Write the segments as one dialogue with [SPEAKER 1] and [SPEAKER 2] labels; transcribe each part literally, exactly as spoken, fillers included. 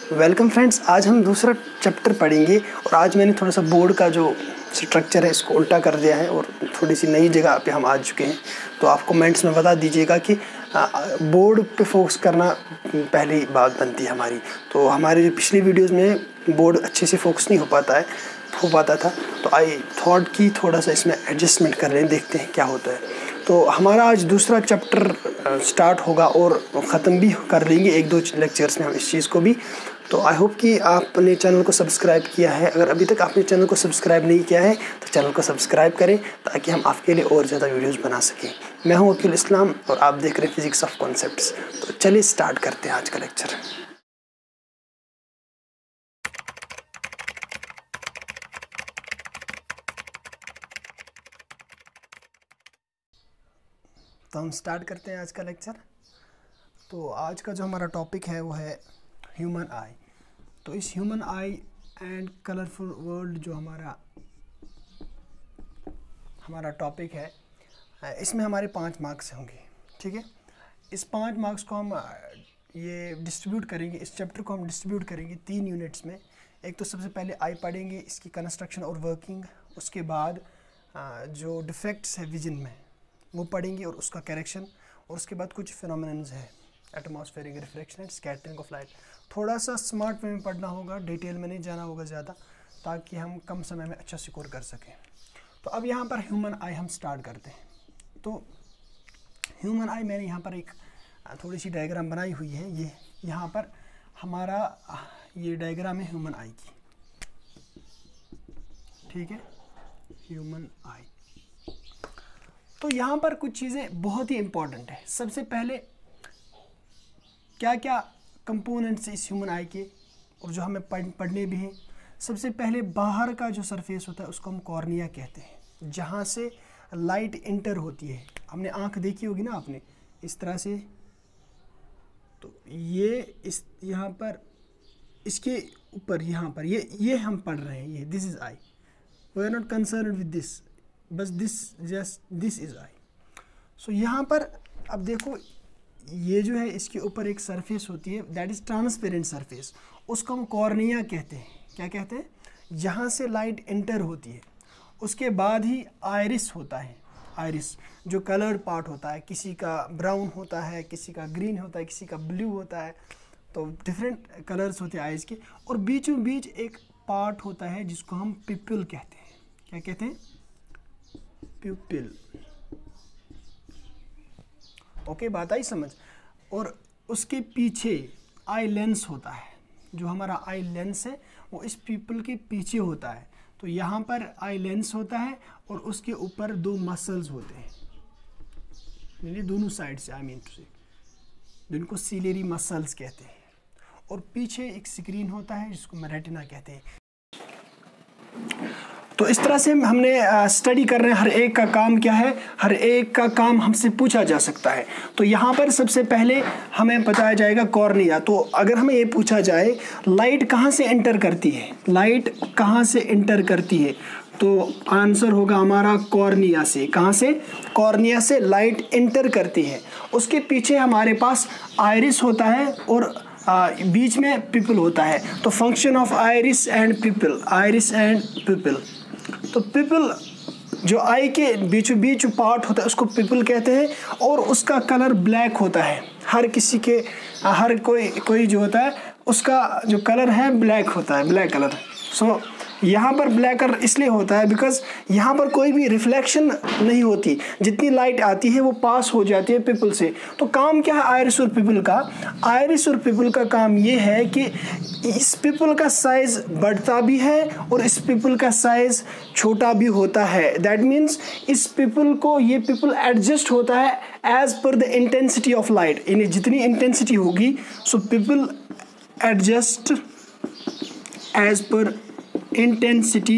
[SPEAKER 1] Welcome friends, आज हम दूसरा चैप्टर पढ़ेंगे और आज मैंने थोड़ा सा बोर्ड का जो स्ट्रक्चर है इसको उल्टा कर दिया है और थोड़ी सी नई जगह पे हम आ चुके हैं। तो आप कमेंट्स में बता दीजिएगा कि बोर्ड पे फोकस करना पहली बात बनती है हमारी। तो हमारे जो पिछली वीडियोस में बोर्ड अच्छे से फोकस नहीं हो पाता है हो पाता था तो आई थॉट कि थोड़ा सा इसमें एडजस्टमेंट कर रहे हैं, देखते हैं क्या होता है। तो हमारा आज दूसरा चैप्टर स्टार्ट होगा और ख़त्म भी कर लेंगे एक दो लेक्चर्स में हम इस चीज़ को भी। तो आई होप कि आपने चैनल को सब्सक्राइब किया है। अगर अभी तक आपने चैनल को सब्सक्राइब नहीं किया है तो चैनल को सब्सक्राइब करें ताकि हम आपके लिए और ज़्यादा वीडियोस बना सकें। मैं हूं वकील इस्लाम और आप देख रहे हैं फिजिक्स ऑफ कॉन्सेप्ट्स। तो चलिए स्टार्ट करते हैं आज का लेक्चर। तो हम स्टार्ट करते हैं आज का लेक्चर। तो आज का जो हमारा टॉपिक है वो है ह्यूमन आई। तो इस human eye and colourful world जो हमारा हमारा टॉपिक है, इसमें हमारे पाँच मार्क्स होंगे। ठीक है, इस पाँच मार्क्स को हम ये डिस्ट्रीब्यूट करेंगे, इस चैप्टर को हम डिस्ट्रीब्यूट करेंगे तीन यूनिट्स में। एक तो सबसे पहले आई पढ़ेंगे, इसकी कंस्ट्रक्शन और वर्किंग। उसके बाद जो डिफेक्ट्स है विजन में वो पढ़ेंगे और उसका करेक्शन। और उसके बाद कुछ फिनोमेनन्स है, atmospheric reflection and scattering of light. थोड़ा सा स्मार्ट वे में पढ़ना होगा, डिटेल में नहीं जाना होगा ज़्यादा, ताकि हम कम समय में अच्छा स्कोर कर सकें। तो अब यहाँ पर ह्यूमन आई हम स्टार्ट करते हैं। तो ह्यूमन आई मैंने यहाँ पर एक थोड़ी सी डायग्राम बनाई हुई है। ये यहाँ पर हमारा ये डायग्राम है ह्यूमन आई की। ठीक है, ह्यूमन आई। तो यहाँ पर कुछ चीज़ें बहुत ही इम्पॉर्टेंट है। सबसे पहले क्या क्या कंपोनेंट्स इस ह्यूमन आई के और जो हमें पढ़ पढ़ने भी हैं। सबसे पहले बाहर का जो सरफेस होता है उसको हम कॉर्निया कहते हैं, जहाँ से लाइट इंटर होती है। हमने आंख देखी होगी ना आपने, इस तरह से। तो ये इस यहाँ पर इसके ऊपर यहाँ पर ये ये हम पढ़ रहे हैं, ये this is eye. We are not concern with this, बस this just this is eye. So यहाँ पर अब देखो, ये जो है इसके ऊपर एक सरफेस होती है, दैट इज़ ट्रांसपेरेंट सरफेस। उसको हम कॉर्निया कहते हैं। क्या कहते हैं? जहाँ से लाइट एंटर होती है। उसके बाद ही आयरिस होता है। आयरिस जो कलर्ड पार्ट होता है, किसी का ब्राउन होता है, किसी का ग्रीन होता है, किसी का ब्लू होता है। तो डिफरेंट कलर्स होते हैं आइज़ के। और बीचों बीच एक पार्ट होता है जिसको हम पिपल कहते हैं। क्या कहते हैं? पिपल। ओके, बात आई समझ। और उसके पीछे आई लेंस होता है। जो हमारा आई लेंस है वो इस पिपल के पीछे होता है। तो यहाँ पर आई लेंस होता है और उसके ऊपर दो मसल्स होते हैं, यानी दोनों साइड से, आई मीन टू से, जिनको सीलेरी मसल्स कहते हैं। और पीछे एक स्क्रीन होता है जिसको हम रेटिना कहते हैं। तो इस तरह से हमने स्टडी कर रहे हैं। हर एक का काम क्या है, हर एक का काम हमसे पूछा जा सकता है। तो यहाँ पर सबसे पहले हमें बताया जाएगा कॉर्निया। तो अगर हमें ये पूछा जाए लाइट कहाँ से एंटर करती है, लाइट कहाँ से एंटर करती है, तो आंसर होगा हमारा कॉर्निया से। कहाँ से? कॉर्निया से लाइट एंटर करती है। उसके पीछे हमारे पास आइरिस होता है और आ, बीच में पिपल होता है। तो function of iris and pupil, iris and pupil. तो पिपल जो आई के बीचों बीच पार्ट होता है उसको पिपल कहते हैं और उसका कलर ब्लैक होता है। हर किसी के हर कोई कोई जो होता है उसका जो कलर है ब्लैक होता है, ब्लैक कलर। सो यहाँ पर ब्लैक कलर इसलिए होता है बिकॉज यहाँ पर कोई भी रिफ्लेक्शन नहीं होती। जितनी लाइट आती है वो पास हो जाती है पिपल से। तो काम क्या है आयरिस और पिपल का? आयरिस और पिपल का काम ये है कि इस पिपल का साइज़ बढ़ता भी है और इस पिपल का साइज़ छोटा भी होता है। दैट मीन्स इस पिपल को ये पिपल एडजस्ट होता है as per the intensity of light. यानी जितनी इंटेंसिटी होगी so pupil adjust as per intensity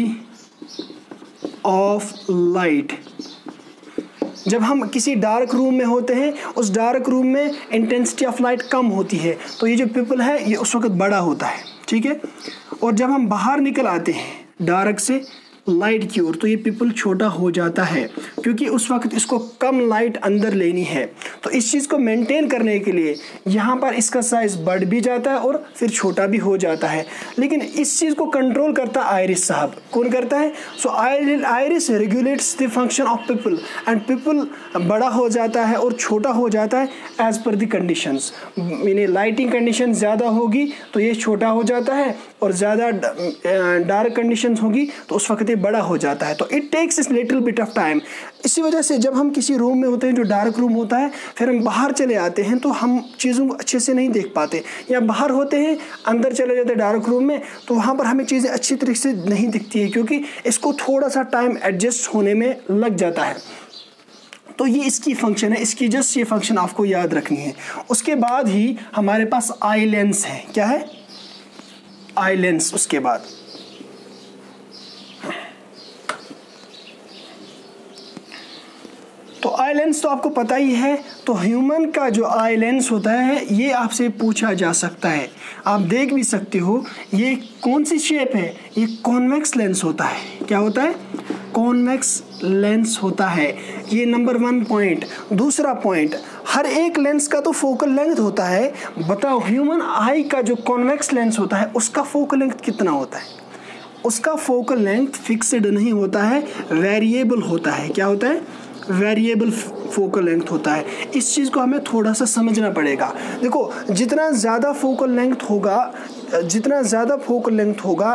[SPEAKER 1] of light. जब हम किसी डार्क रूम में होते हैं, उस डार्क रूम में इंटेंसिटी ऑफ लाइट कम होती है, तो ये जो पिपल है ये उस वक्त बड़ा होता है। ठीक है, और जब हम बाहर निकल आते हैं डार्क से लाइट की ओर, तो ये पिपल छोटा हो जाता है क्योंकि उस वक्त इसको कम लाइट अंदर लेनी है। तो इस चीज़ को मेंटेन करने के लिए यहाँ पर इसका साइज बढ़ भी जाता है और फिर छोटा भी हो जाता है। लेकिन इस चीज़ को कंट्रोल करता है आयरिस साहब। कौन करता है? So iris regulates the function of pupil and pupil बड़ा हो जाता है और छोटा हो जाता है एज पर द कंडीशंस। यानी लाइटिंग कंडीशन ज़्यादा होगी तो ये छोटा हो जाता है और ज़्यादा डार्क कंडीशंस होगी तो उस वक्त ये बड़ा हो जाता है। तो इट टेक्स इस लिटिल बिट ऑफ टाइम। इसी वजह से जब हम किसी रूम में होते हैं जो डार्क रूम होता है, फिर हम बाहर चले आते हैं तो हम चीज़ों को अच्छे से नहीं देख पाते, या बाहर होते हैं अंदर चले जाते हैं डार्क रूम में तो वहाँ पर हमें चीज़ें अच्छी तरीके से नहीं दिखती है क्योंकि इसको थोड़ा सा टाइम एडजस्ट होने में लग जाता है। तो ये इसकी फंक्शन है, इसकी जस्ट ये फंक्शन आपको याद रखनी है। उसके बाद ही हमारे पास आई लेंस है। क्या है? Eye lens. उसके बाद तो आई लेंस तो आपको पता ही है। तो ह्यूमन का जो आई लेंस होता है ये आपसे पूछा जा सकता है, आप देख भी सकते हो ये कौन सी शेप है। ये कॉन्वेक्स लेंस होता है। क्या होता है? कॉन्वेक्स लेंस होता है। ये नंबर वन पॉइंट। दूसरा पॉइंट, हर एक लेंस का तो फोकल लेंथ होता है। बताओ ह्यूमन आई का जो कॉन्वेक्स लेंस होता है उसका फोकल लेंथ कितना होता है? उसका फोकल लेंथ फिक्स्ड नहीं होता है, वेरिएबल होता है। क्या होता है? वेरिएबल फोकल लेंथ होता है। इस चीज़ को हमें थोड़ा सा समझना पड़ेगा। देखो, जितना ज़्यादा फोकल लेंथ होगा जितना ज़्यादा फोकल लेंथ होगा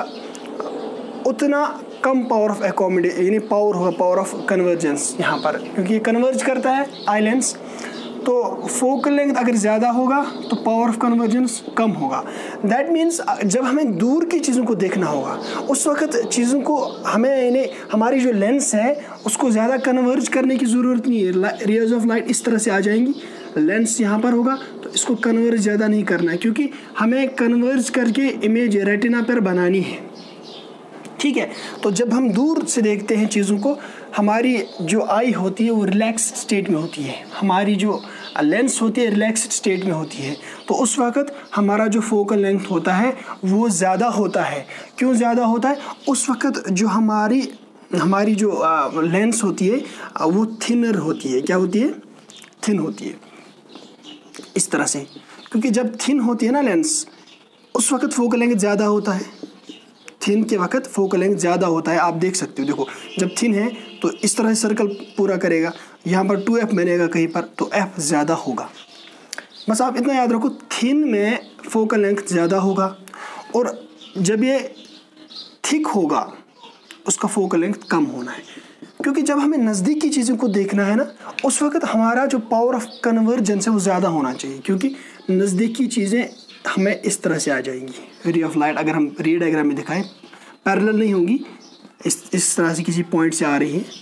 [SPEAKER 1] उतना कम पावर ऑफ एकोमोडेट यानी पावर होगा, पावर ऑफ कन्वर्जेंस यहाँ पर, क्योंकि ये कन्वर्ज करता है आई लेंस। तो फोकल लेंथ अगर ज़्यादा होगा तो पावर ऑफ कन्वर्जेंस कम होगा। दैट मीन्स जब हमें दूर की चीज़ों को देखना होगा उस वक्त चीज़ों को हमें यानी हमारी जो लेंस है उसको ज़्यादा कन्वर्ज करने की ज़रूरत नहीं है। रेज ऑफ लाइट इस तरह से आ जाएंगी, लेंस यहाँ पर होगा तो इसको कन्वर्ज ज़्यादा नहीं करना है क्योंकि हमें कन्वर्ज करके इमेज रेटिना पर बनानी है। ठीक है? तो जब हम दूर से देखते हैं चीज़ों को, हमारी जो आई होती है वो रिलैक्स्ड स्टेट में होती है, हमारी जो लेंस होती है रिलैक्स्ड स्टेट में होती है। तो उस वक्त हमारा जो फोकल लेंथ होता है वो ज़्यादा होता है। क्यों ज़्यादा होता है? उस वक्त जो हमारी हमारी जो लेंस होती है वो थिनर होती है। क्या होती है? थिन होती है इस तरह से, क्योंकि जब थिन होती है ना लेंस उस वक्त फोकल लेंथ ज़्यादा होता है। थिन के वक्त फोकल लेंथ ज़्यादा होता है। आप देख सकते हो, देखो जब थिन है तो इस तरह से सर्कल पूरा करेगा, यहाँ पर टू एफ बनेगा कहीं पर तो एफ ज़्यादा होगा। बस आप इतना याद रखो, थिन में फोकल लेंथ ज़्यादा होगा और जब ये थिक होगा उसका फोकल लेंथ कम होना है। क्योंकि जब हमें नज़दीक की चीज़ों को देखना है ना उस वक्त हमारा जो पावर ऑफ कन्वर्जेंस है वो ज़्यादा होना चाहिए, क्योंकि नज़दीक की चीज़ें हमें इस तरह से आ जाएंगी। रे ऑफ लाइट अगर हम रे डायग्राम में दिखाएं पैरेलल नहीं होंगी, इस इस तरह से किसी पॉइंट से आ रही है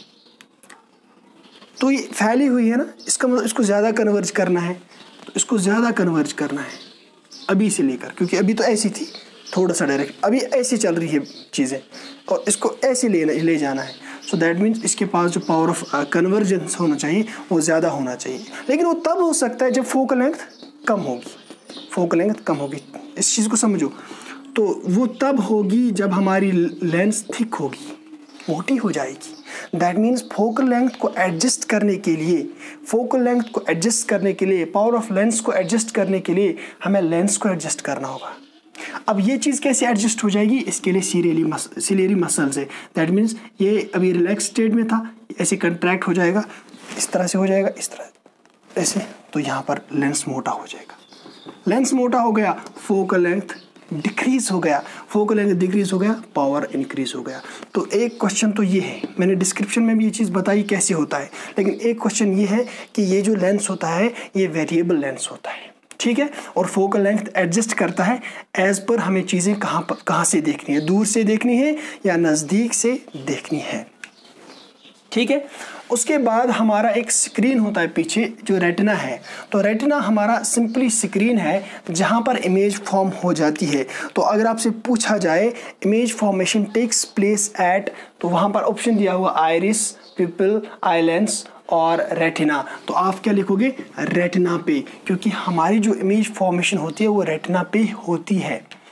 [SPEAKER 1] तो ये फैली हुई है ना, इसका मतलब इसको ज़्यादा कन्वर्ज करना है। तो इसको ज़्यादा कन्वर्ज करना है अभी से लेकर, क्योंकि अभी तो ऐसी थी थोड़ा सा डायरेक्ट, अभी ऐसी चल रही है चीज़ें और इसको ऐसे ले ले जाना है। सो दैट मीन्स इसके पास जो पावर ऑफ कन्वर्जेंस होना चाहिए वो ज़्यादा होना चाहिए। लेकिन वो तब हो सकता है जब फोकल लेंथ कम होगी। फोकल लेंथ कम होगी, इस चीज़ को समझो। तो वो तब होगी जब हमारी लेंस थिक होगी, मोटी हो जाएगी। दैट मीन्स फोकल लेंथ को एडजस्ट करने के लिए फोकल लेंथ को एडजस्ट करने के लिए पावर ऑफ लेंस को एडजस्ट करने के लिए हमें लेंस को एडजस्ट करना होगा। अब ये चीज़ कैसे एडजस्ट हो जाएगी? इसके लिए सीरियली मस सीलियरी मसल्स है। दैट मीन्स ये अभी रिलैक्स स्टेट में था, ऐसे कंट्रैक्ट हो जाएगा, इस तरह से हो जाएगा, इस तरह ऐसे, तो यहाँ पर लेंस मोटा हो जाएगा। लेंस मोटा हो गया, फोकल लेंथ डिक्रीज हो गया, फोकल लेंथ डिक्रीज हो गया, पावर इंक्रीज हो गया। तो एक क्वेश्चन तो ये है, मैंने डिस्क्रिप्शन में भी ये चीज़ बताई कैसे होता है, लेकिन एक क्वेश्चन ये है कि ये जो लेंस होता है ये वेरिएबल लेंस होता है। ठीक है? और फोकल लेंथ एडजस्ट करता है एज पर हमें चीज़ें कहाँ पर कहाँ से देखनी है, दूर से देखनी है या नज़दीक से देखनी है। ठीक है? उसके बाद हमारा एक स्क्रीन होता है पीछे जो रेटिना है। तो रेटिना हमारा सिंपली स्क्रीन है जहाँ पर इमेज फॉर्म हो जाती है। तो अगर आपसे पूछा जाए image formation takes place at, तो वहाँ पर ऑप्शन दिया हुआ आइरिस, पिपल, आई लेंस और रेटिना। तो आप क्या लिखोगे? रेटिना पे, क्योंकि हमारी जो इमेज फॉर्मेशन होती है वो रेटिना पे होती है।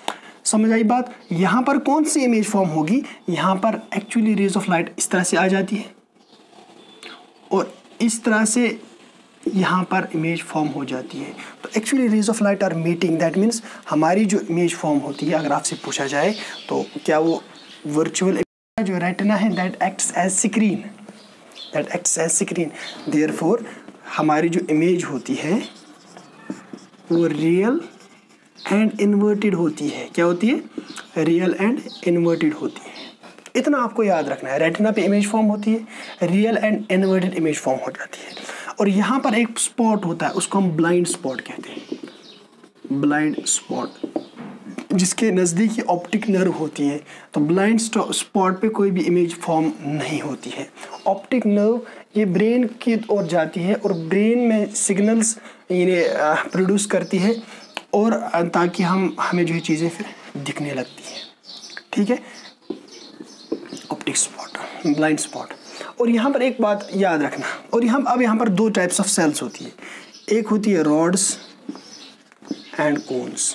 [SPEAKER 1] समझ आई बात। यहाँ पर कौन सी इमेज फॉर्म होगी, यहाँ पर एक्चुअली रेज ऑफ लाइट इस तरह से आ जाती है और इस तरह से यहाँ पर इमेज फॉर्म हो जाती है। तो actually rays of light are meeting, that means हमारी जो इमेज फॉर्म होती है, अगर आपसे पूछा जाए तो क्या वो वर्चुअल जो रेटिना है that acts as screen, that acts as screen, therefore हमारी जो इमेज होती है वो रियल एंड इन्वर्टेड होती है। क्या होती है? रियल एंड इन्वर्टेड होती है। इतना आपको याद रखना है। रेटिना पे इमेज फॉर्म होती है, real and inverted image form हो जाती है। और यहाँ पर एक स्पॉट होता है, उसको हम ब्लाइंड स्पॉट कहते हैं, ब्लाइंड स्पॉट, जिसके नज़दीक ही ऑप्टिक नर्व होती है। तो ब्लाइंड स्पॉट पे कोई भी इमेज फॉर्म नहीं होती है। ऑप्टिक नर्व ये ब्रेन की ओर जाती है और ब्रेन में सिग्नल्स ये प्रोड्यूस करती है और ताकि हम हमें जो है चीज़ें फिर दिखने लगती हैं। ठीक है, ऑप्टिक स्पॉट, ब्लाइंड स्पॉट। और यहाँ पर एक बात याद रखना, और यहाँ अब यहाँ पर दो टाइप्स ऑफ सेल्स होती है, एक होती है rods and cones.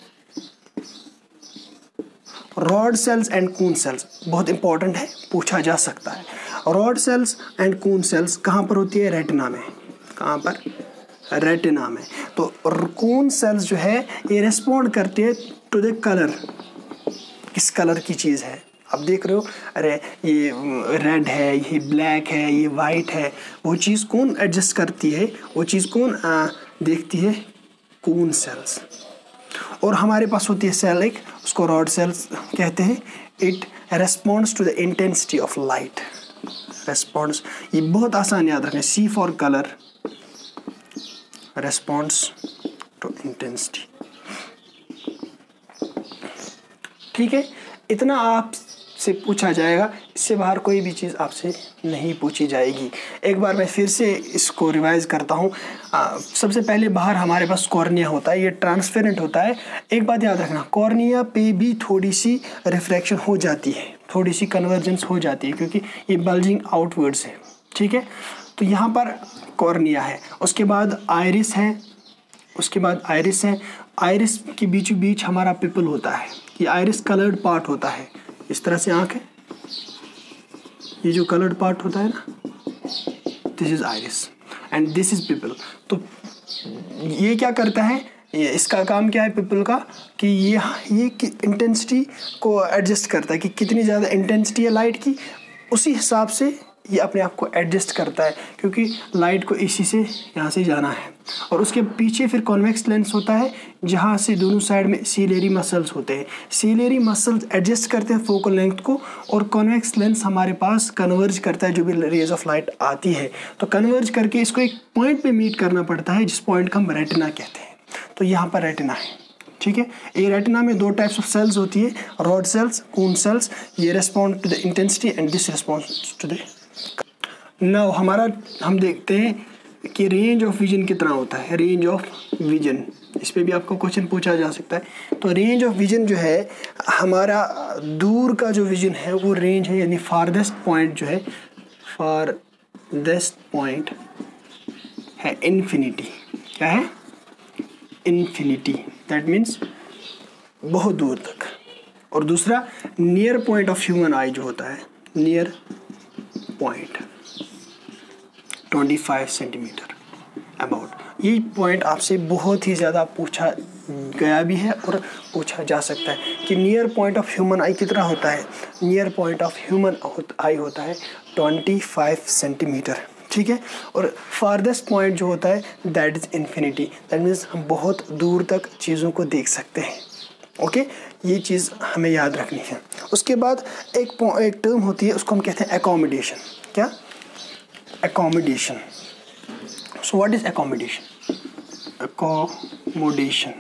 [SPEAKER 1] Rod cells and cone cells बहुत इंपॉर्टेंट है, पूछा जा सकता है। Rod cells and cone cells कहाँ पर होती है? रेटिना में। कहाँ पर? रेटिना में। तो कून सेल्स जो है ये रेस्पॉन्ड करते हैं टू द कलर, किस कलर की चीज़ है। अब देख रहे हो, अरे ये रेड है, ये ब्लैक है, ये वाइट है, वो चीज़ कौन एडजस्ट करती है? वो चीज़ कौन आ, देखती है? Cone cells. और हमारे पास होती है सेल एक, उसको रॉड सेल्स कहते हैं। It responds to the intensity of light. Responds, ये बहुत आसान याद रखें, C for colour, responds to intensity. ठीक है, इतना आपसे पूछा जाएगा, इससे बाहर कोई भी चीज़ आपसे नहीं पूछी जाएगी। एक बार मैं फिर से इसको रिवाइज करता हूँ। सबसे पहले बाहर हमारे पास कॉर्निया होता है, ये ट्रांसपेरेंट होता है। एक बात याद रखना, कॉर्निया पे भी थोड़ी सी रिफ्रैक्शन हो जाती है, थोड़ी सी कन्वर्जेंस हो जाती है, क्योंकि ये बल्जिंग आउटवर्ड्स है। ठीक है, तो यहाँ पर कॉर्निया है, उसके बाद आइरिस है, उसके बाद आइरिस है। आइरिस के बीचों बीच हमारा पिपल होता है, ये आइरिस कलर्ड पार्ट होता है। इस तरह से आँख है, ये जो कलर्ड पार्ट होता है ना, this is iris and this is pupil. तो ये क्या करता है, ये इसका काम क्या है पिपल का, कि ये ये इंटेंसिटी को एडजस्ट करता है कि कितनी ज़्यादा इंटेंसिटी है लाइट की, उसी हिसाब से ये अपने आप को एडजस्ट करता है, क्योंकि लाइट को इसी से यहाँ से जाना है। और उसके पीछे फिर कॉन्वेक्स लेंस होता है, जहाँ से दोनों साइड में सीलियरी मसल्स होते हैं। सीलियरी मसल्स एडजस्ट करते हैं फोकल लेंथ को, और कॉन्वेक्स लेंस हमारे पास कन्वर्ज करता है जो भी रेज ऑफ लाइट आती है। तो कन्वर्ज करके इसको एक पॉइंट पे मीट करना पड़ता है, जिस पॉइंट को हम रेटिना कहते हैं। तो यहाँ पर रेटिना है। ठीक है, ये रेटिना में दो टाइप्स ऑफ सेल्स होती है, रॉड सेल्स, कून सेल्स। ये respond to the intensity and this responds to the. Now हमारा हम देखते हैं कि रेंज ऑफ विजन कितना होता है। रेंज ऑफ विजन, इस पे भी आपको क्वेश्चन पूछा जा सकता है। तो रेंज ऑफ विजन जो है, हमारा दूर का जो विजन है वो रेंज है, यानी फारदेस्ट पॉइंट जो है, फारदेस्ट पॉइंट है इन्फिनिटी। क्या है? इन्फिनिटी, दैट मीन्स बहुत दूर तक। और दूसरा near point of human eye जो होता है, नियर पॉइंट पच्चीस सेंटीमीटर अबाउट। ये पॉइंट आपसे बहुत ही ज़्यादा पूछा गया भी है और पूछा जा सकता है कि near point of human eye कितना होता है। Near point of human eye होता है पच्चीस सेंटीमीटर। ठीक है, और फारदेस्ट पॉइंट जो होता है that is infinity, that means हम बहुत दूर तक चीज़ों को देख सकते हैं। ओके, ये चीज़ हमें याद रखनी है। उसके बाद एक एक टर्म होती है, उसको हम कहते हैं एकोमोडेशन। क्या? Accommodation. So what is accommodation? Accommodation,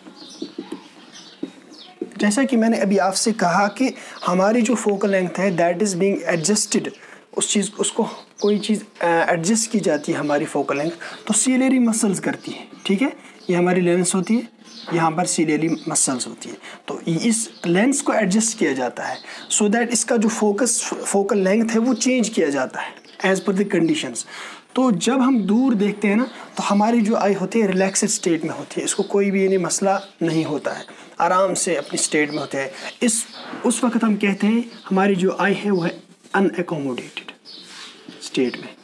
[SPEAKER 1] जैसा कि मैंने अभी आपसे कहा कि हमारी जो फोकल लेंथ है दैट इज़ बीइंग एडजस्टेड, उस चीज़ उसको कोई चीज़ एडजस्ट की जाती है हमारी फोकल लेंथ, तो सीलियरी मसल्स करती है। ठीक है, ये हमारी लेंस होती है, यहाँ पर सीलियरी मसल्स होती है, तो इस लेंस को एडजस्ट किया जाता है सो दैट इसका जो फोकस फोकल लेंथ है वो चेंज किया जाता है एज पर द कंडीशंस। तो जब हम दूर देखते हैं ना, तो हमारी जो आई होती है रिलैक्सेड स्टेट में होती है, इसको कोई भी यानी मसला नहीं होता है। आराम से अपनी स्टेट में होते हैं। इस उस वक्त हम कहते हैं हमारी जो आई है वो है अनएकोमोडेटेड स्टेट में,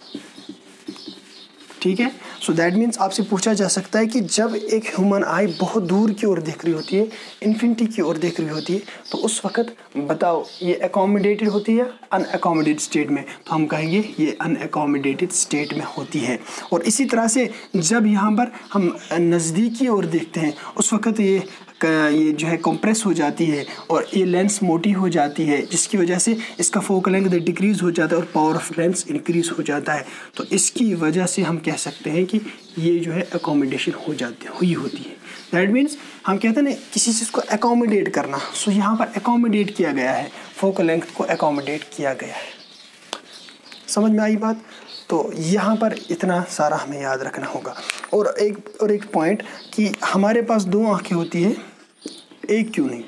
[SPEAKER 1] ठीक है। सो दैट मीन्स आपसे पूछा जा सकता है कि जब एक ह्यूमन आई बहुत दूर की ओर देख रही होती है, इन्फिनिटी की ओर देख रही होती है, तो उस वक्त बताओ ये एकोमोडेटेड होती है अनएकोमोडेटेड स्टेट में, तो हम कहेंगे ये अनएकोमोडेटेड स्टेट में होती है। और इसी तरह से जब यहाँ पर हम नज़दीकी ओर देखते हैं उस वक्त ये ये जो है कंप्रेस हो जाती है और ये लेंस मोटी हो जाती है, जिसकी वजह से इसका फोकल लेंथ डिक्रीज हो जाता है और पावर ऑफ लेंस इंक्रीज हो जाता है। तो इसकी वजह से हम कह सकते हैं कि ये जो है अकोमोडेशन हो जाती हुई होती है। दैट मीन्स हम कहते हैं ना किसी चीज़ को अकोमोडेट करना, सो यहाँ पर अकोमोडेट किया गया है, फोकल लेंथ को अकोमोडेट किया गया है। समझ में आई बात? तो यहाँ पर इतना सारा हमें याद रखना होगा। और एक और एक पॉइंट कि हमारे पास दो आँखें होती है, एक क्यों नहीं?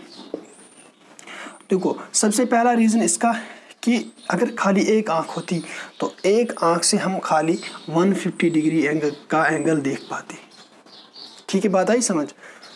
[SPEAKER 1] देखो सबसे पहला रीज़न इसका कि अगर खाली एक आँख होती तो एक आँख से हम खाली एक सौ पचास डिग्री एंगल का एंगल देख पाते, ठीक है, बात आई समझ?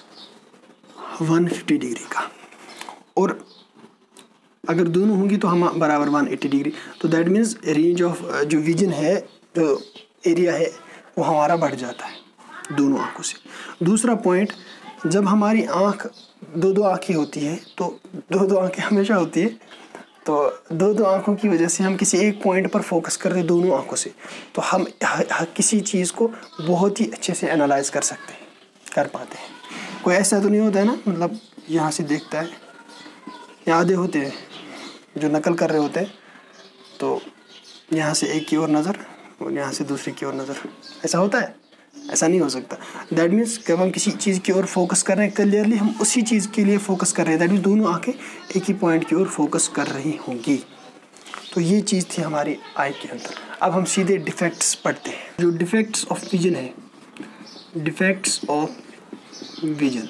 [SPEAKER 1] एक सौ पचास डिग्री का, और अगर दोनों होंगी तो हम बराबर एक सौ अस्सी डिग्री, तो दैट मीन्स रेंज ऑफ जो विजन है, जो एरिया है वो हमारा बढ़ जाता है दोनों आँखों से। दूसरा पॉइंट, जब हमारी आँख दो दो आँखें होती हैं तो दो दो आँखें हमेशा होती है, तो दो दो आँखों की वजह से हम किसी एक पॉइंट पर फोकस करते हैं दोनों आँखों से, तो हम किसी चीज़ को बहुत ही अच्छे से एनालाइज कर सकते हैं, कर पाते हैं। कोई ऐसा तो नहीं होता है ना, मतलब यहाँ से देखता है, यहाँ आधे होते हैं जो नकल कर रहे होते हैं, तो यहाँ से एक की ओर नज़र और यहाँ से दूसरी की ओर नज़र, ऐसा होता है? ऐसा नहीं हो सकता। दैट मीन्स जब हम किसी चीज़ की ओर फोकस कर रहे हैं क्लियरली, हम उसी चीज़ के लिए फोकस कर रहे हैं, दैट मीन्स दोनों आंखें एक ही पॉइंट की ओर फोकस कर रही होंगी। तो ये चीज़ थी हमारी आई के अंदर। अब हम सीधे डिफेक्ट्स पढ़ते हैं। जो डिफेक्ट्स ऑफ विजन है, defects of vision,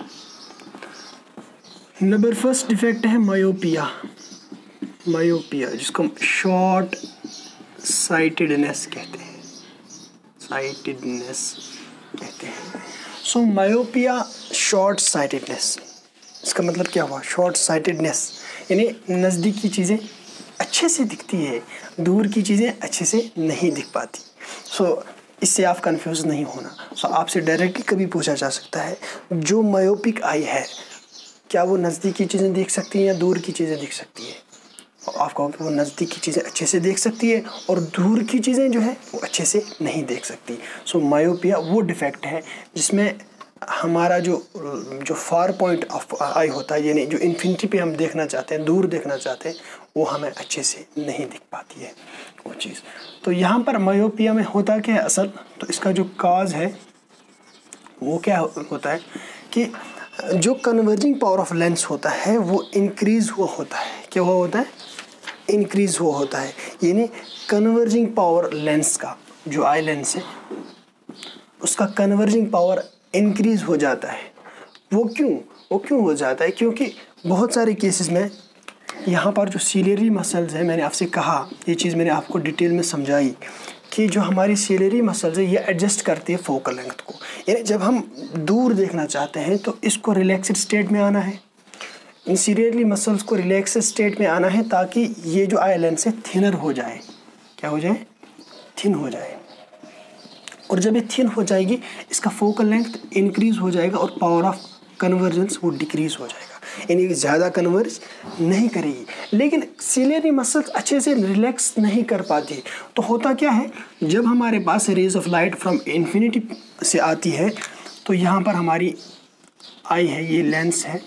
[SPEAKER 1] number first defect है मायोपिया। मायोपिया जिसको हम शॉर्ट साइटेडनेस कहते हैं, साइटेडनेस कहते हैं। सो मायोपिया, शॉर्ट साइटेडनेस, इसका मतलब क्या हुआ? शॉर्ट साइटेडनेस यानी नज़दीक की चीज़ें अच्छे से दिखती है, दूर की चीज़ें अच्छे से नहीं दिख पाती। सो so, इससे आप कंफ्यूज नहीं होना। सो so, आपसे डायरेक्टली कभी पूछा जा सकता है जो मायोपिक आई है क्या वो नज़दीक की चीज़ें देख सकती हैं या दूर की चीज़ें देख सकती है? आप कहोगे वो नज़दीक की चीज़ें अच्छे से देख सकती है और दूर की चीज़ें जो है वो अच्छे से नहीं देख सकती। सो मायोपिया वो डिफेक्ट है जिसमें हमारा जो जो फार पॉइंट ऑफ आई होता है, यानी जो इन्फिनिटी पे हम देखना चाहते हैं, दूर देखना चाहते हैं, वो हमें अच्छे से नहीं दिख पाती है वो चीज़। तो यहाँ पर मायोपिया में होता क्या है असल, तो इसका जो काज है वो क्या होता है कि जो कन्वर्जिंग पावर ऑफ लेंस होता है वो इंक्रीज़ हुआ होता है। क्या हुआ होता है? इंक्रीज़ हुआ होता है, यानी कन्वर्जिंग पावर लेंस का, जो आई लेंस है उसका कन्वर्जिंग पावर इंक्रीज़ हो जाता है। वो क्यों वो क्यों हो जाता है? क्योंकि बहुत सारे केसेस में यहाँ पर जो सीलियरी मसल्स हैं, मैंने आपसे कहा ये चीज़ मैंने आपको डिटेल में समझाई कि जो हमारी सीलियरी मसल्स है ये एडजस्ट करती है फोकल लेंथ को। यानी जब हम दूर देखना चाहते हैं तो इसको रिलैक्स्ड स्टेट में आना है, इन सीलियरी मसल्स को रिलैक्स्ड स्टेट में आना है ताकि ये जो आई लेंस है थिनर हो जाए। क्या हो जाए? थिन हो जाए। और जब ये थिन हो जाएगी इसका फोकल लेंथ इंक्रीज हो जाएगा और पावर ऑफ कन्वर्जेंस वो डिक्रीज हो जाएगा, यानी ज़्यादा कन्वर्ज नहीं करेगी। लेकिन सीलियरी मसल्स अच्छे से रिलैक्स नहीं कर पाती। तो होता क्या है, जब हमारे पास rays of light from infinity से आती है तो यहाँ पर हमारी आई है, ये लेंस है,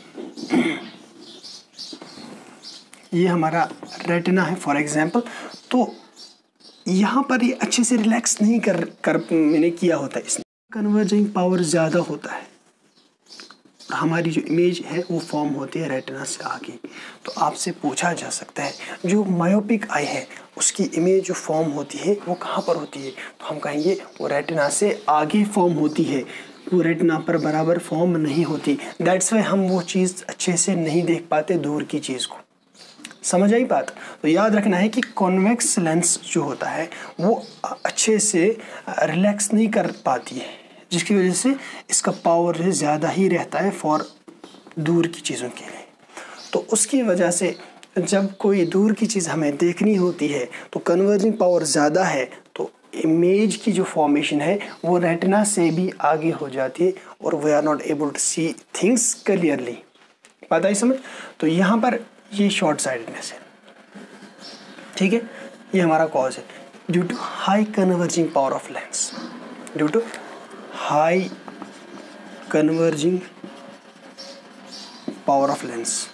[SPEAKER 1] ये हमारा रेटिना है फॉर एग्जांपल, तो यहाँ पर ये अच्छे से रिलैक्स नहीं कर कर मैंने किया होता है, इसमें कन्वर्जिंग पावर ज़्यादा होता है, हमारी जो इमेज है वो फॉर्म होती है रेटिना से आगे। तो आपसे पूछा जा सकता है जो मायोपिक आई है उसकी इमेज जो फॉर्म होती है वो कहाँ पर होती है? तो हम कहेंगे वो रेटिना से आगे फॉर्म होती है, वो रेटिना पर बराबर फॉर्म नहीं होती। दैट्स वाई हम वो चीज़ अच्छे से नहीं देख पाते दूर की चीज़ को। समझ आई बात? तो याद रखना है कि कॉन्वेक्स लेंस जो होता है वो अच्छे से रिलैक्स नहीं कर पाती है, जिसकी वजह से इसका पावर जो है ज़्यादा ही रहता है फॉर दूर की चीज़ों के लिए। तो उसकी वजह से जब कोई दूर की चीज़ हमें देखनी होती है तो कन्वर्जिंग पावर ज़्यादा है, तो इमेज की जो फॉर्मेशन है वो रेटिना से भी आगे हो जाती है और we are not able to see things clearly. पता है समझ? तो यहाँ पर ये शॉर्ट साइटेडनेस है, ठीक है, ये हमारा कॉज है due to high converging power of lens, due to high converging power of lens.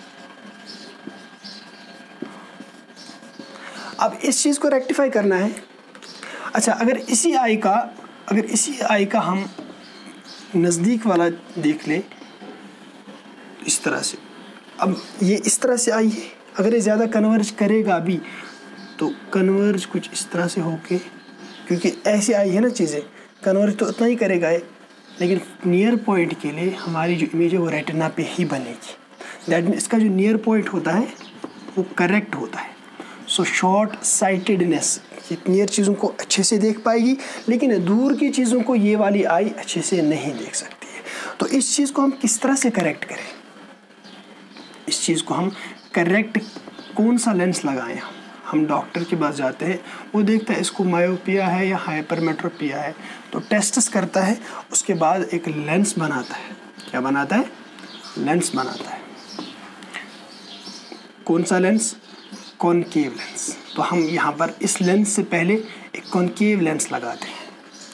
[SPEAKER 1] अब इस चीज़ को रेक्टिफाई करना है। अच्छा, अगर इसी आई का अगर इसी आई का हम नज़दीक वाला देख लें इस तरह से, अब ये इस तरह से आई है, अगर ये ज़्यादा कन्वर्ज करेगा अभी तो कन्वर्ज कुछ इस तरह से होके, क्योंकि ऐसे आई है ना चीज़ें, कन्वर्ज तो उतना ही करेगा है, लेकिन नियर पॉइंट के लिए हमारी जो इमेज है वो रेटिना पे ही बनेगी। दैट मीन इसका जो नियर पॉइंट होता है वो करेक्ट होता है। सो शॉर्ट साइटेडनेस, ये नियर चीज़ों को अच्छे से देख पाएगी लेकिन दूर की चीज़ों को ये वाली आई अच्छे से नहीं देख सकती है। तो इस चीज़ को हम किस तरह से करेक्ट करें? इस चीज़ को हम करेक्ट कौन सा लेंस लगाएं? हम डॉक्टर के पास जाते हैं, वो देखता है इसको मायोपिया है या हाइपरमेट्रोपिया है, तो टेस्ट्स करता है, उसके बाद एक लेंस बनाता है। क्या बनाता है? लेंस बनाता है। कौन सा लेंस? Concave lens. तो हम यहाँ पर इस लेंस से पहले एक कॉनकेव लेंस लगाते हैं,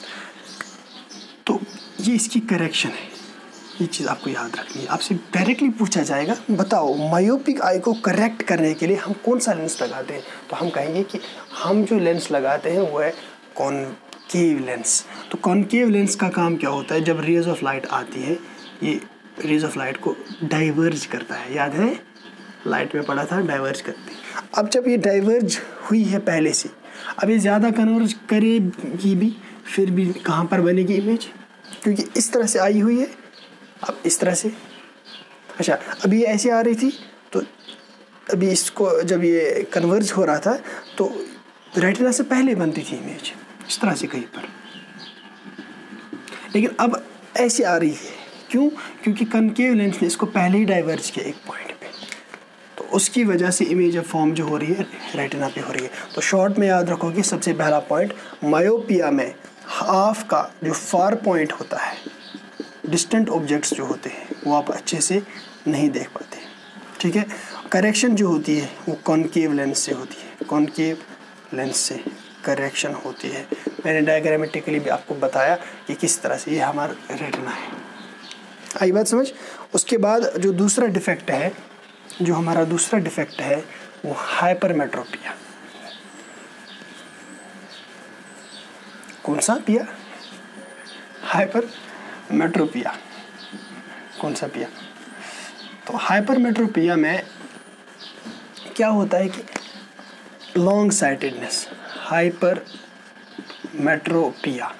[SPEAKER 1] तो ये इसकी करेक्शन है। ये चीज़ आपको याद रखनी है। आपसे डायरेक्टली पूछा जाएगा, बताओ मायोपिक आई को करेक्ट करने के लिए हम कौन सा लेंस लगाते हैं, तो हम कहेंगे कि हम जो लेंस लगाते हैं वो है कॉनकेव लेंस। तो कॉनकेव लेंस का काम क्या होता है? जब रेज ऑफ लाइट आती है, ये रेज ऑफ लाइट को डाइवर्ज करता है। याद है, लाइट में पड़ा था, डाइवर्ज करती है। अब जब ये डाइवर्ज हुई है पहले से, अब ये ज़्यादा कन्वर्ज करेगी भी, फिर भी कहाँ पर बनेगी इमेज? क्योंकि इस तरह से आई हुई है, अब इस तरह से। अच्छा, अभी ऐसे आ रही थी, तो अभी इसको जब ये कन्वर्ज हो रहा था तो रेटिना से पहले बनती थी इमेज इस तरह से कहीं पर, लेकिन अब ऐसे आ रही है। क्यों? क्योंकि कनकेव लेंस ने इसको पहले ही डाइवर्ज किया एक पॉइंट पे, तो उसकी वजह से इमेज अब फॉर्म जो हो रही है रेटिना पे हो रही है। तो शॉर्ट में याद रखोगे, सबसे पहला पॉइंट, मायोपिया में हाफ का जो फार पॉइंट होता है, डिस्टेंट ऑब्जेक्ट्स जो होते हैं वो आप अच्छे से नहीं देख पाते, ठीक है। करेक्शन जो होती है वो कॉनकेव लेंस से होती है, कॉनकेव लेंस से करेक्शन होती है। मैंने डायग्रामेटिकली भी आपको बताया कि किस तरह से ये हमारा रेटिना है। आई बात समझ? उसके बाद जो दूसरा डिफेक्ट है, जो हमारा दूसरा डिफेक्ट है वो हाइपरमेट्रोपिया। कौन सा पिया? हाइपरमेट्रोपिया। कौन सा पिया? तो हाइपरमेट्रोपिया में क्या होता है कि लॉन्ग साइटेडनेस, हाइपरमेट्रोपिया।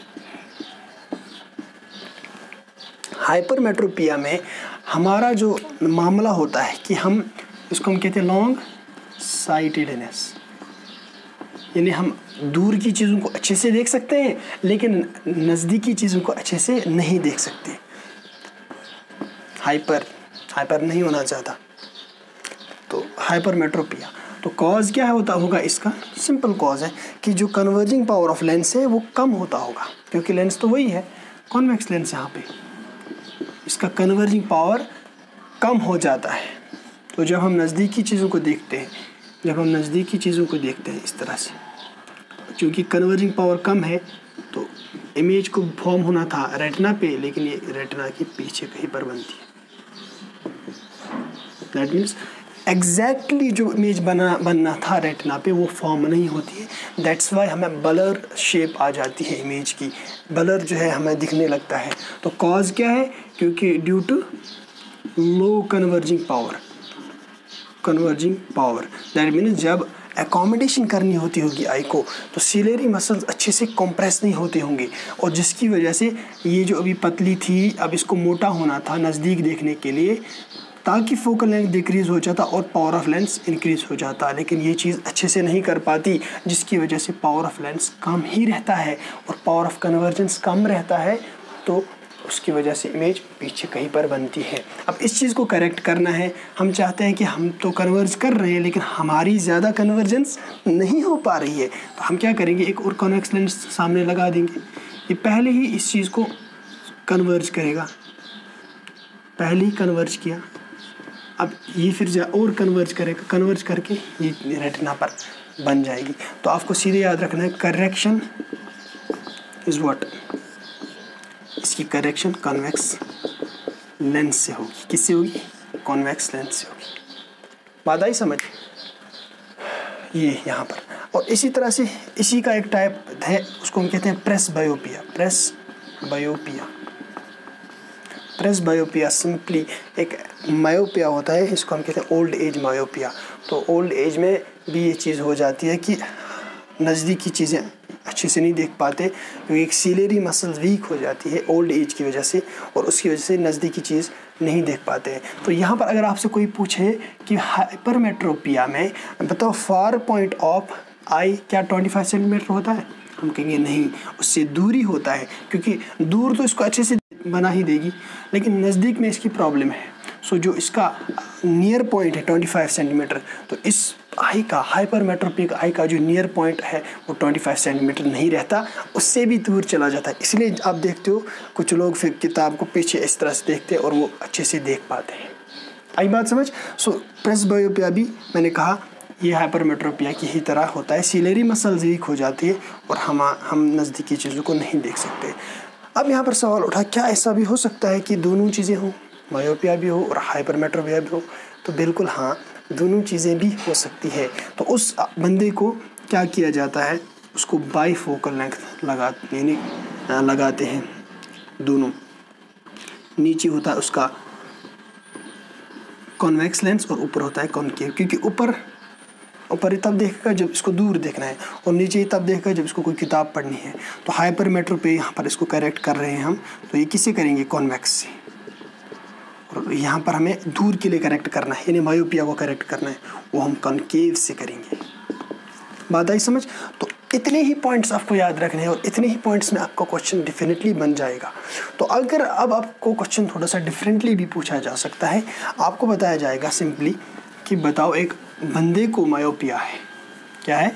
[SPEAKER 1] हाइपरमेट्रोपिया में हमारा जो मामला होता है कि हम इसको हम कहते हैं लॉन्ग साइटेडनेस, यानी हम दूर की चीज़ों को अच्छे से देख सकते हैं लेकिन नज़दीकी चीज़ों को अच्छे से नहीं देख सकते। हाइपर हाइपर नहीं होना चाहता, तो हाइपरमेट्रोपिया। तो कॉज क्या होता होगा इसका? सिंपल कॉज है कि जो कन्वर्जिंग पावर ऑफ लेंस है वो कम होता होगा, क्योंकि लेंस तो वही है, कॉन्वेक्स लेंस यहाँ पे, इसका कन्वर्जिंग पावर कम हो जाता है। तो जब हम नज़दीकी चीज़ों को देखते हैं जब हम नज़दीकी चीज़ों को देखते हैं इस तरह से, क्योंकि कन्वर्जिंग पावर कम है तो इमेज को फॉर्म होना था रेटिना पे, लेकिन ये रेटिना के पीछे कहीं पर बनती है। दैट मीन्स एग्जैक्टली जो इमेज बना बनना था रेटिना पे वो फॉर्म नहीं होती है। दैट्स वाई हमें ब्लर शेप आ जाती है इमेज की, ब्लर जो है हमें दिखने लगता है। तो कॉज क्या है? क्योंकि due to low converging power, converging power that means जब एकोमोडेशन करनी होती होगी आई को, तो सिलेरी मसल्स अच्छे से कंप्रेस नहीं होते होंगे, और जिसकी वजह से ये जो अभी पतली थी अब इसको मोटा होना था नज़दीक देखने के लिए, ताकि फोकल लेंथ डिक्रीज़ हो जाता और पावर ऑफ लेंस इंक्रीज़ हो जाता, लेकिन ये चीज़ अच्छे से नहीं कर पाती, जिसकी वजह से पावर ऑफ लेंस कम ही रहता है और पावर ऑफ कन्वर्जेंस कम रहता है। तो उसकी वजह से इमेज पीछे कहीं पर बनती है। अब इस चीज़ को करेक्ट करना है। हम चाहते हैं कि हम तो कन्वर्ज कर रहे हैं लेकिन हमारी ज़्यादा कन्वर्जेंस नहीं हो पा रही है, तो हम क्या करेंगे, एक और कॉन्वेक्स लेंस सामने लगा देंगे। ये पहले ही इस चीज़ को कन्वर्ज करेगा, पहले ही कन्वर्ज किया, अब ये फिर जा और कन्वर्ज करेगा, कन्वर्ज करके ये रेटिना पर बन जाएगी। तो आपको सीधे याद रखना है करेक्शन इज़ व्हाट, इसकी करेक्शन कॉन्वेक्स लेंस से होगी। किससे होगी? कॉन्वेक्स लेंस से होगी। बात आई समझ? ये यहाँ पर, और इसी तरह से इसी का एक टाइप है, उसको हम कहते हैं presbyopia. Presbyopia presbyopia simply एक मायोपिया होता है, इसको हम कहते हैं ओल्ड एज मायोपिया। तो ओल्ड एज में भी ये चीज़ हो जाती है कि नज़दीक की चीज़ें अच्छे से नहीं देख पाते, क्योंकि एक सीलेरी मसल्स वीक हो जाती है ओल्ड एज की वजह से, और उसकी वजह से नज़दीक की चीज़ नहीं देख पाते हैं। तो यहाँ पर अगर आपसे कोई पूछे कि हाइपरमेट्रोपिया में बताओ फार पॉइंट ऑफ आई क्या पच्चीस सेंटीमीटर होता है, हम कहेंगे नहीं, उससे दूरी होता है, क्योंकि दूर तो इसको अच्छे से बना ही देगी लेकिन नज़दीक में इसकी प्रॉब्लम है। सो जो इसका नियर पॉइंट है पच्चीस सेंटीमीटर, तो इस आई का हाइपरमेट्रोपिक आई का जो नियर पॉइंट है वो पच्चीस सेंटीमीटर नहीं रहता, उससे भी दूर चला जाता है। इसलिए आप देखते हो कुछ लोग फिर किताब को पीछे इस तरह से देखते हैं और वो अच्छे से देख पाते हैं। आई बात समझ? सो प्रेस बायोपिया भी मैंने कहा ये हाइपरमेट्रोपिया की ही तरह होता है, सीलेरी मसल्स वीक हो जाती है और हम हम नज़दीकी चीज़ों को नहीं देख सकते। अब यहाँ पर सवाल उठा, क्या ऐसा भी हो सकता है कि दोनों चीज़ें हों, मायोपिया भी हो और हाइपरमेट्रोपिया भी हो? तो बिल्कुल हाँ, दोनों चीज़ें भी हो सकती है। तो उस बंदे को क्या किया जाता है, उसको बाईफोकल लेंथ लगा यानी लगाते हैं दोनों। नीचे होता है उसका कॉन्वेक्स लेंस और ऊपर होता है कॉनकेव, क्योंकि ऊपर ऊपर तब देखेगा जब इसको दूर देखना है और नीचे तब देखेगा जब इसको कोई किताब पढ़नी है। तो हाइपरमेट्रोपिया यहाँ पर इसको करेक्ट कर रहे हैं हम, तो ये किससे करेंगे? कॉन्वेक्स से। और यहाँ पर हमें दूर के लिए करेक्ट करना है, यानी मायोपिया को करेक्ट करना है, वो हम कॉनकेव से करेंगे। बात आई समझ? तो इतने ही पॉइंट्स आपको याद रखने हैं और इतने ही पॉइंट्स में आपका क्वेश्चन डिफिनेटली बन जाएगा। तो अगर अब आपको क्वेश्चन थोड़ा सा डिफरेंटली भी पूछा जा सकता है, आपको बताया जाएगा सिंपली कि बताओ एक बंदे को मायोपिया है, क्या है?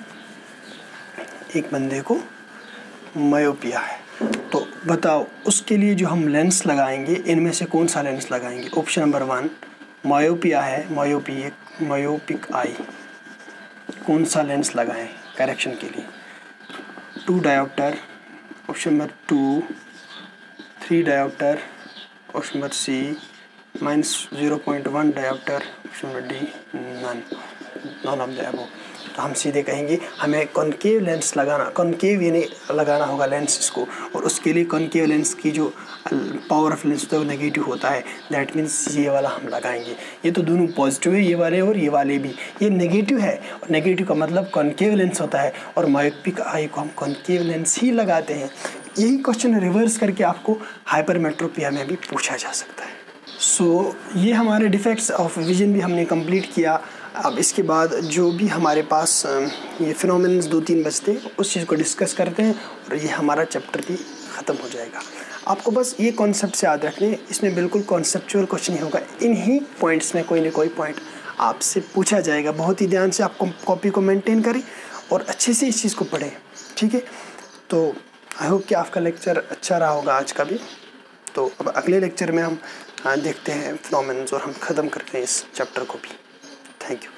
[SPEAKER 1] एक बंदे को मायोपिया है, तो बताओ उसके लिए जो हम लेंस लगाएंगे इनमें से कौन सा लेंस लगाएंगे? ऑप्शन नंबर वन, मायोपिया है, मायोपिक मायोपिक आई, कौन सा लेंस लगाएं करेक्शन के लिए? Two dioptre, option number two, three dioptre, option number C, minus zero point one dioptre, option number D, none none of the above. तो हम सीधे कहेंगे हमें कॉनकेव लेंस लगाना, कॉनकेव यानी लगाना होगा लेंस इसको, और उसके लिए कॉनकेव लेंस की जो पावर ऑफ लेंस होता है वो नेगेटिव होता है, दैट मीन्स ये वाला हम लगाएंगे। ये तो दोनों पॉजिटिव है, ये वाले और ये वाले भी, ये नेगेटिव है और नेगेटिव का मतलब कॉनकेव लेंस होता है, और मायोपिक आई को हम कॉनकेव लेंस ही लगाते हैं। यही क्वेश्चन रिवर्स करके आपको हाइपरमेट्रोपिया में भी पूछा जा सकता है। सो so, ये हमारे डिफेक्ट्स ऑफ विजन भी हमने कंप्लीट किया। अब इसके बाद जो भी हमारे पास ये फिनोमेनन्स दो तीन बचते हैं उस चीज़ को डिस्कस करते हैं और ये हमारा चैप्टर भी ख़त्म हो जाएगा। आपको बस ये कॉन्सेप्ट से याद रखने, इसमें बिल्कुल कॉन्सेप्चुअल क्वेश्चन ही होगा, इन्हीं पॉइंट्स में कोई ना कोई पॉइंट आपसे पूछा जाएगा। बहुत ही ध्यान से आप कॉपी को मेंटेन करें और अच्छे से इस चीज़ को पढ़ें, ठीक है? तो आई होप कि आपका लेक्चर अच्छा रहा होगा आज का भी। तो अब अगले लेक्चर में हम देखते हैं फिनोमेनन्स और हम ख़त्म करते हैं इस चैप्टर को भी। Thank you.